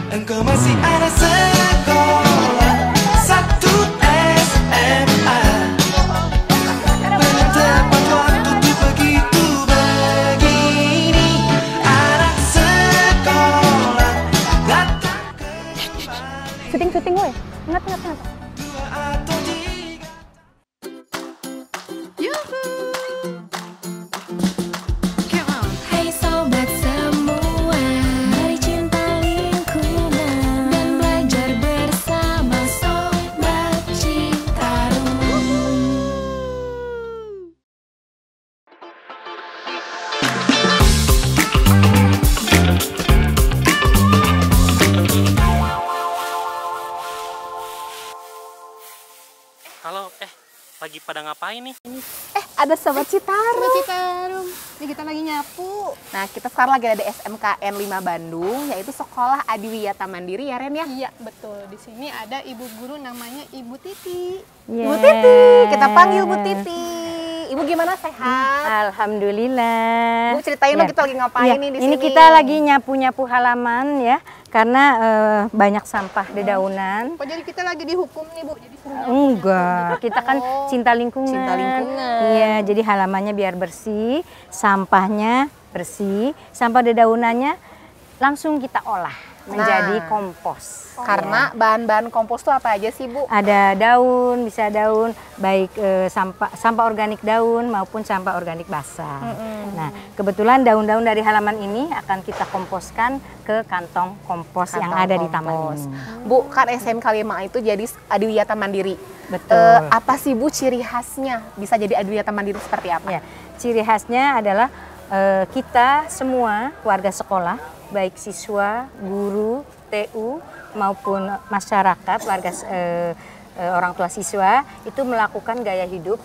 Engkau masih ada sekolah satu SMA. Belum tepat waktu tuh begitu begini. Anak sekolah datang kembali. Syuting woi. Ingat. Dua atau tiga. Hai sobat semua, mari cinta lingkungan dan belajar bersama Sobat Citarum. Halo, lagi pada ngapain nih? Ada Sobat Citarum. Sobat Citarum, ini kita lagi nyapu. Nah, kita sekarang lagi ada di SMKN 5 Bandung, yaitu Sekolah Adiwiyata Mandiri ya Ren ya? Iya, betul. Di sini ada ibu guru namanya Ibu Titi. Bu Titi, kita panggil Bu Titi. Ibu gimana, sehat? Alhamdulillah. Bu, ceritain dong kita lagi ngapain nih di sini? Ini kita lagi nyapu-nyapu halaman ya, karena banyak sampah dedaunan. Oh, jadi kita lagi dihukum nih, Bu. Jadi suruh nyapu. Enggak, kita kan Oh, cinta lingkungan. cinta lingkungan. Iya, jadi halamannya biar bersih, sampahnya bersih, sampah dedaunannya langsung kita olah menjadi kompos. Karena bahan-bahan kompos tuh apa aja sih, Bu? Ada daun, bisa daun, baik sampah organik daun maupun sampah organik basah. Nah, kebetulan daun-daun dari halaman ini akan kita komposkan ke kantong kompos yang Kantong ada di kompos. taman ini. Bu, kan SMK 5 itu jadi Adiwiyata Mandiri. Betul. Apa sih, Bu, ciri khasnya bisa jadi Adiwiyata Mandiri seperti apa? Ya, ciri khasnya adalah kita semua warga sekolah, baik siswa, guru, TU maupun masyarakat, warga orang tua siswa itu melakukan gaya hidup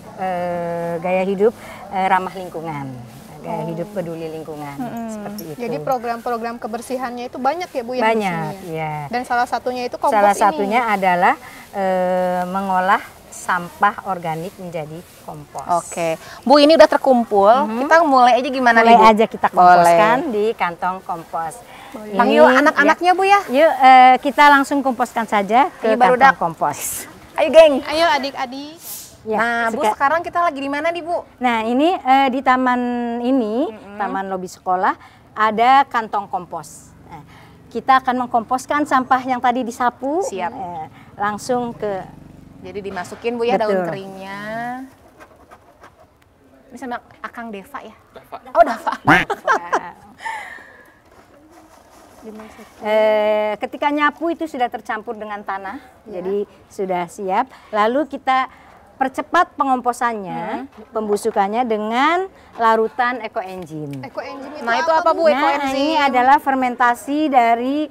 ramah lingkungan, gaya hidup peduli lingkungan seperti itu. Jadi program-program kebersihannya itu banyak ya, Bu, ya? di banyak, sini ya. Dan salah satunya itu kompos Salah ini. satunya adalah mengolah sampah organik menjadi kompos. Oke, Bu, ini udah terkumpul. Kita mulai aja gimana nih, Mulai Bu? aja kita komposkan di kantong kompos. Panggil anak-anaknya, Bu, ya. Yuk kita langsung komposkan saja ke Ini baru kantong dak. kompos. Ayo, geng. Ayo adik-adik. Ya, Nah, Bu, sekarang kita lagi di mana nih, Bu? Nah, ini di taman ini, taman lobi sekolah, ada kantong kompos. Nah, kita akan mengkomposkan sampah yang tadi disapu. Siap. Langsung ke Jadi dimasukin, Bu, ya, Betul. daun keringnya. Ini sama Akang Deva ya? Oh, Dava. Ketika nyapu itu sudah tercampur dengan tanah, jadi sudah siap. Lalu kita percepat pengomposannya, pembusukannya dengan larutan ekoenzim. Ekoenzim itu Nah, itu apa, Bu, Nah, ekoenzim? ini adalah fermentasi dari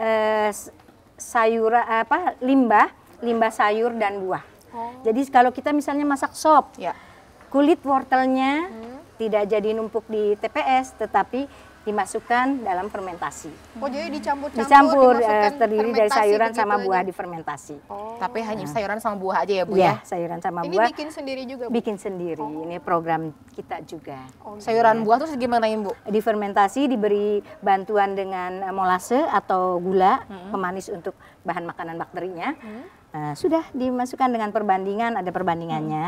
limbah sayur dan buah. Jadi kalau kita misalnya masak sop, Ya. kulit wortelnya tidak jadi numpuk di TPS, tetapi dimasukkan dalam fermentasi. Oh, jadi dicampur Dicampur, terdiri dari fermentasi sayuran begitu sama aja. buah difermentasi. Tapi hanya sayuran sama buah aja ya, Bu, Ya, ya? sayuran sama Ini buah bikin sendiri juga, Bu? bikin sendiri. Ini program kita juga. Sayuran buah tuh gimanain, Bu? Difermentasi, diberi bantuan dengan molase atau gula pemanis untuk bahan makanan bakterinya. Nah, sudah dimasukkan dengan perbandingan, ada perbandingannya,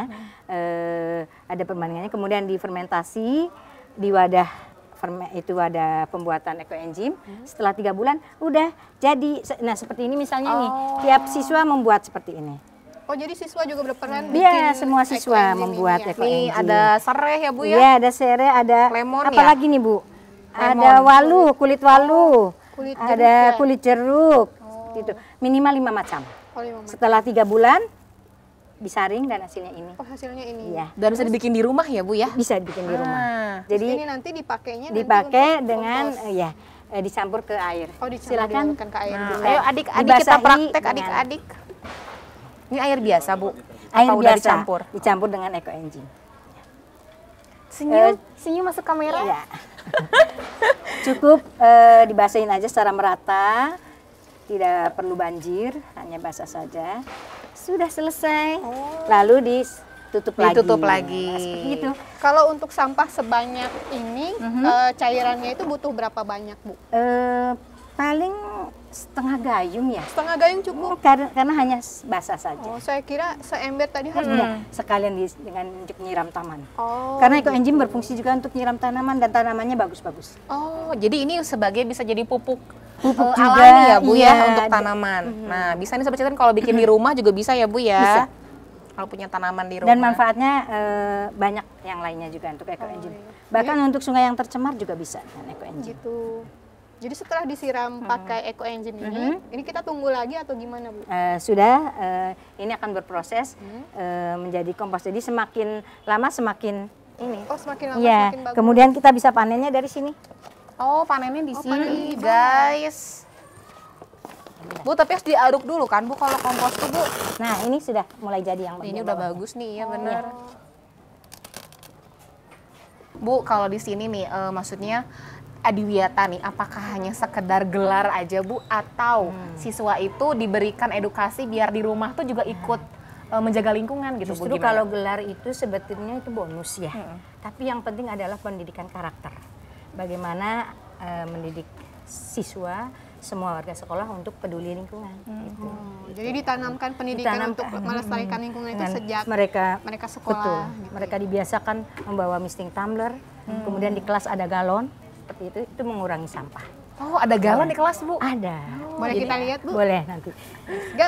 kemudian difermentasi di wadah itu ada pembuatan ekoenzim. Setelah 3 bulan udah jadi. Nah, seperti ini misalnya nih, tiap siswa membuat seperti ini. Oh, jadi siswa juga berperan Iya, bikin semua siswa ekoenzim membuat ini ya? ekoenzim. Nih, ada serai ya, Bu, ya? Iya, ada serai, ada Lemon apa ya? lagi nih, Bu? Lemon. Ada walu, kulit walu. kulit jeruk ada ya? kulit jeruk. Gitu. Minimal 5 macam. Oh, 5 macam. Setelah 3 bulan disaring dan hasilnya ini. Oh, hasilnya ini. Iya, Dan bisa dibikin di rumah ya, Bu, ya? bisa dibikin di rumah. Ah. Terus Jadi ini nanti dipakainya nanti dipakai untuk dengan kompos. dicampur ke air. Oh, dicampur Silakan. dimasukkan ke air Nah, dulu. ayo adik-adik kita Dibasahi praktek, dengan adik-adik. Ini air biasa, Bu? Air Apa udah biasa dicampur? dengan ekoenzim. Senyum, senyum masuk kamera. Ya. Cukup dibasahin aja secara merata, tidak perlu banjir, hanya basah saja. Sudah selesai. Lalu ditutup lagi. Ditutup lagi. Nah, seperti itu. Kalau untuk sampah sebanyak ini, cairannya itu butuh berapa banyak, Bu? Paling setengah gayung ya. Setengah gayung cukup. Karena hanya basah saja. Oh, saya kira seember tadi harus. Iya, sekalian dengan untuk nyiram taman. Oh. Karena ekoenzim berfungsi juga untuk nyiram tanaman dan tanamannya bagus-bagus. Oh, jadi ini sebagai bisa jadi pupuk Pupuk alami juga, ya Bu iya. ya untuk tanaman. Nah, bisa nih Sobat Citan kalau bikin di rumah juga bisa ya Bu ya. Bisa. Kalau punya tanaman di rumah. Dan manfaatnya banyak yang lainnya juga untuk ekoenzim. Bahkan untuk sungai yang tercemar juga bisa dengan ekoenzim. Gitu. Jadi setelah disiram pakai ekoenzim ini kita tunggu lagi atau gimana Bu? Sudah, ini akan berproses menjadi kompos. Jadi semakin lama semakin ini. Oh, semakin lama Iya, semakin bagus. kemudian kita bisa panennya dari sini. Oh, panennya di sini, guys. Bu, tapi harus diaduk dulu kan Bu kalau kompos tuh Bu. Nah, ini sudah mulai jadi yang Ini bagian udah bawahnya. bagus nih, ya benar. Bu, kalau di sini nih maksudnya Adiwiyata nih, apakah hanya sekedar gelar aja Bu atau siswa itu diberikan edukasi biar di rumah tuh juga ikut menjaga lingkungan gitu Bu? Justru Gimana? kalau gelar itu sebetulnya itu bonus ya. Tapi yang penting adalah pendidikan karakter. Bagaimana mendidik siswa semua warga sekolah untuk peduli lingkungan. Gitu. Jadi ditanamkan pendidikan untuk melestarikan lingkungan itu Dengan sejak mereka sekolah. betul. Gitu. Mereka dibiasakan membawa misting tumbler, kemudian di kelas ada galon, seperti itu mengurangi sampah. Oh, ada galon di kelas Bu? Ada. Boleh kita lihat Bu? Boleh nanti. Go.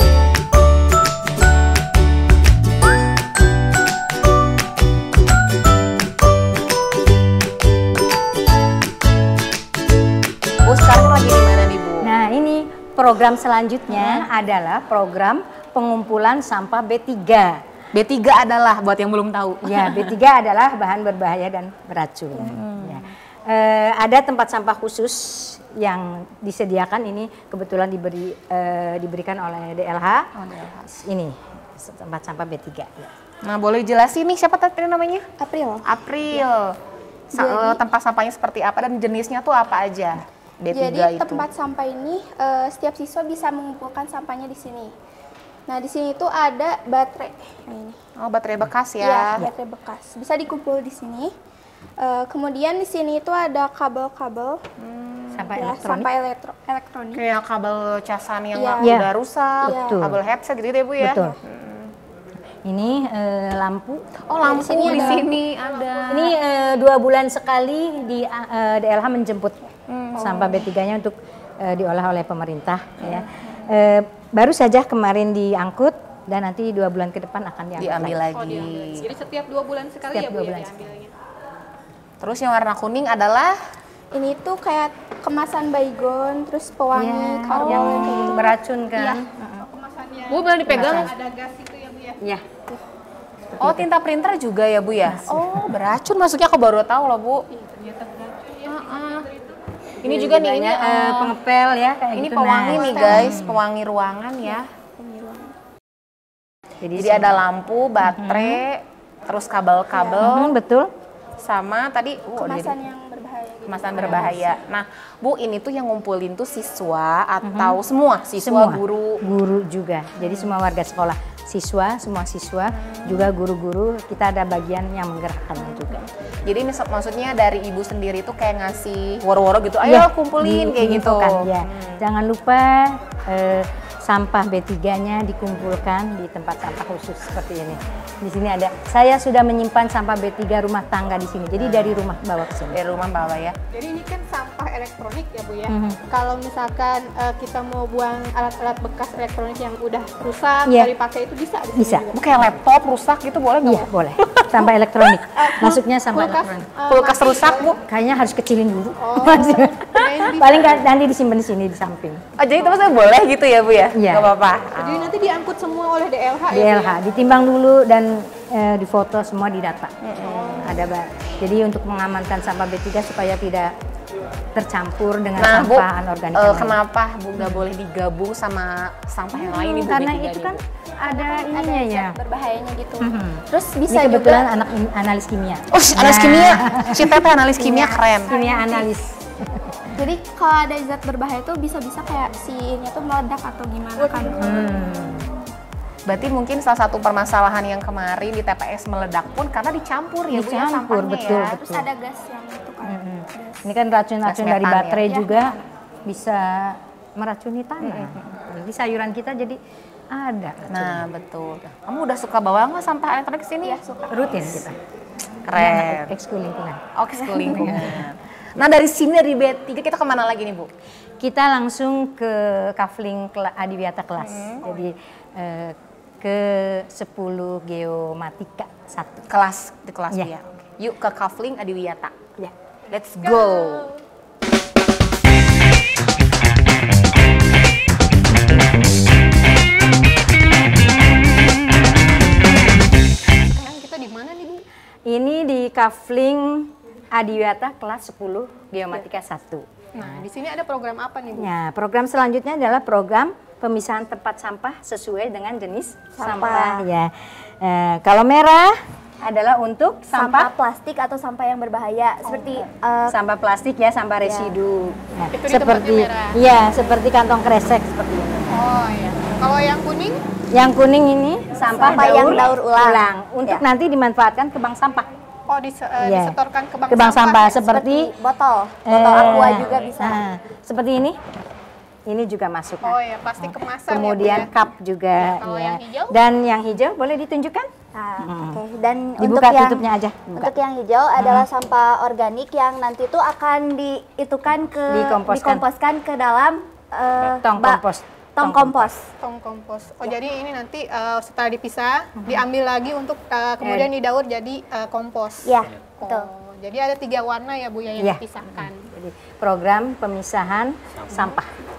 Bu, sekarang lagi di mana nih Bu? Nah, ini program selanjutnya adalah program pengumpulan sampah B3. B3 adalah buat yang belum tahu. Ya, B3 adalah bahan berbahaya dan beracun. Ya. Ada tempat sampah khusus yang disediakan, ini kebetulan diberikan oleh DLH. Ini tempat sampah B3. Ya. Nah, boleh jelasin nih siapa tadi namanya? April. April. Tempat sampahnya seperti apa dan jenisnya tuh apa aja? B3 Jadi itu. tempat sampah ini setiap siswa bisa mengumpulkan sampahnya di sini. Nah, di sini tuh ada baterai. Nah, ini. Oh, baterai bekas Iya, ya. baterai bekas. Bisa dikumpul di sini. Kemudian di sini itu ada kabel-kabel Sampah ya, elektronik. sampah elektronik. Kayak kabel casan yang Iya. udah rusak, Betul. kabel headset gitu deh Bu ya. Betul. Ini lampu. Oh, lampu sini di ada. sini ada. Ini 2 bulan sekali di DLH menjemput sampah B3-nya untuk diolah oleh pemerintah. Ya. Baru saja kemarin diangkut dan nanti 2 bulan ke depan akan diambil lagi. Jadi setiap 2 bulan sekali Setiap ya Bu 2 ya bulan diambilnya. Terus yang warna kuning adalah Ini tuh kayak kemasan baygon, terus pewangi, karol yang kayak gitu. beracun kan? Iya. Kemasannya Bu boleh dipegang. ada gas itu ya Bu ya. Iya. Oh, tinta printer juga ya Bu ya? Oh, beracun masuknya aku baru tahu loh Bu. Ternyata beracun ya. Ini juga nih ini pengepel ya kayak ini gitu. pewangi nih guys, pewangi ruangan ya. Jadi ada lampu, baterai, terus kabel-kabel, betul. sama tadi Kemasan yang berbahaya gitu. kemasan berbahaya. Nah, Bu, ini tuh yang ngumpulin tuh siswa atau semua siswa, guru? Guru juga. Jadi semua warga sekolah, semua siswa, juga guru-guru, kita ada bagian yang menggerakkannya juga. Jadi maksudnya dari ibu sendiri tuh kayak ngasih woro-woro gitu, ayo kumpulin kayak gitu. Diinfokan, ya. Jangan lupa sampah B3-nya dikumpulkan di tempat sampah khusus seperti ini. Di sini ada, saya sudah menyimpan sampah B3 rumah tangga di sini. Jadi dari rumah bawa ke sini. Dari rumah bawa ya. Jadi ini kan sampah elektronik ya Bu ya. Kalau misalkan kita mau buang alat-alat bekas elektronik yang udah rusak, Iya. dari pakai itu bisa di sini Bisa. juga? Bu, kayak laptop rusak gitu boleh nggak? Iya, boleh. Sampah elektronik. Masuknya sampah Kulkas, elektronik. Kulkas rusak Bu. Kayaknya harus kecilin dulu. kirain bisa. Paling nanti disimpan di sini di samping. Oh, jadi itu maksudnya boleh gitu ya Bu ya? Iya. Nggak apa-apa. Jadi nanti diangkut semua oleh DLH ya Bu DLH ya? ditimbang dulu dan difoto semua didata. Ada jadi untuk mengamankan sampah B3 supaya tidak tercampur dengan Nah Bu, sampah anorganik. yang lain. kenapa Bu nggak boleh digabung sama sampah yang lain nih Bu? Karena B3 itu nih, kan Bu? ada Ada ininya ya. zat berbahayanya gitu. Mhm. Terus Ini bisa kebetulan juga anak analis kimia. Oh, analis kimia. Si Tete analis kimia keren. Kimia analis. jadi kalau ada zat berbahaya tuh bisa-bisa kayak si ini tuh meledak atau gimana kan. Berarti mungkin salah satu permasalahan yang kemarin di TPS meledak pun karena dicampur ya Bu ya Dicampur, sampahnya betul, ya. betul. Terus ada gas yang itu kan. Ini kan racun-racun Gas dari metan baterai ya. juga bisa meracuni tanah. Jadi sayuran kita jadi ada. Nah, betul. Kamu udah suka bawa nggak sampah elektronik sini? Ya, suka. Rutin kita. Keren. Ekskul lingkungan. Oke, ke lingkungan. Nah, dari sini dari B3 kita kemana lagi nih, Bu? Kita langsung ke Kafling Adiwiyata kelas. Jadi ke 10 Geomatika 1. Kelas di kelas Iya. Bu ya. Yuk ke Kafling Adiwiyata. Ya. Let's go. Sekarang kita di mana nih Bu? Ini di Kafling Adiwiyata kelas 10 Geomatika 1. Nah, di sini ada program apa nih Bu? Nah, program selanjutnya adalah program pemisahan tempat sampah sesuai dengan jenis sampah. Ya. Kalau merah adalah untuk Sampah sampah plastik atau sampah yang berbahaya seperti sampah plastik ya, sampah residu. Nah, Itu di seperti tempatnya merah. ya, seperti kantong kresek seperti ini. Oh iya. Kalau yang kuning? Yang kuning ini sampah Sampah yang daur ulang. untuk Ya. nanti dimanfaatkan ke bank sampah. Oh Iya. disetorkan ke bank Ke bank sampah ya? seperti botol aqua juga bisa. nah, seperti ini. Ini juga masuk. Oh ya, plastik kemasan Kemudian ya, Bu ya? cup juga Kalau ya. yang hijau? Dan yang hijau boleh ditunjukkan? Oke. Dan Dibuka untuk yang tutupnya aja. Buka. untuk yang hijau adalah sampah organik yang nanti itu akan dikomposkan ke dalam Tong kompos. Tong kompos. Tong kompos. Oh jadi ini nanti setelah dipisah diambil lagi untuk kemudian didaur jadi kompos. Ya, betul. Oh, jadi ada 3 warna ya Bu ya yang Iya. dipisahkan. Jadi program pemisahan sampah.